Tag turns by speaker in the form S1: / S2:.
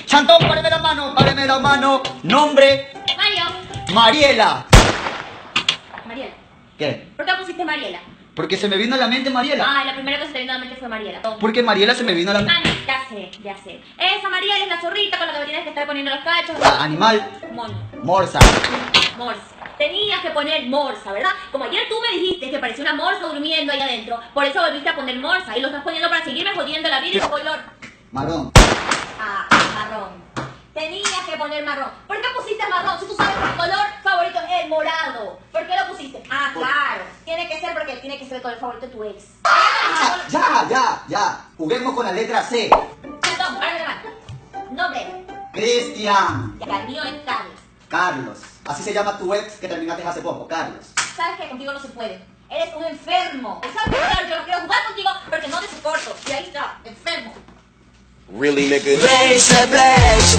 S1: Chantón, páreme la mano, páreme la mano. Nombre.
S2: Mario.
S1: Mariela.
S2: Mariela.
S1: ¿Qué?
S2: ¿Por qué pusiste Mariela?
S1: Porque se me vino a la mente Mariela.
S2: Ah, la primera que se te vino a la mente fue Mariela. Toma.
S1: Porque Mariela se me vino a la mente.
S2: Ah, ya sé, ya sé. Esa Mariela es la zorrita con la que me tienes que estar poniendo los cachos.
S1: Animal.
S2: Mono.
S1: Morsa.
S2: Morsa. Tenías que poner morsa, ¿verdad? Como ayer tú me dijiste que parecía una morsa durmiendo ahí adentro, por eso volviste a poner morsa y lo estás poniendo para seguirme jodiendo la vida y el color.
S1: Marrón.
S2: Ah, marrón. Tenías que poner marrón. ¿Por qué pusiste marrón si tú sabes que mi color favorito es el morado? ¿Por qué lo pusiste? Ah, claro. Tiene que ser porque tiene que ser el color favorito de tu ex.
S1: Ya. Juguemos con la letra C.
S2: Perdón, párame la mano. Nombre.
S1: Cristian.
S2: Ya, el mío es Carlos.
S1: Carlos. Así se llama tu ex que terminaste hace poco, Carlos.
S2: ¿Sabes que contigo no se puede? Eres un enfermo. ¿Sabes qué? Claro, yo no quiero jugar contigo porque no te soporto. Y ahí está, enfermo.
S3: Really, nigga?